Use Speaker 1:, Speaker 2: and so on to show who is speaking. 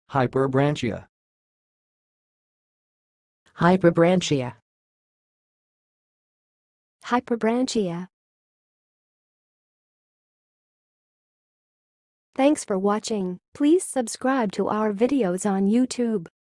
Speaker 1: Hyperbranchia.
Speaker 2: Hyperbranchia.
Speaker 3: Hyperbranchia. Thanks for watching. Please subscribe to our videos on YouTube.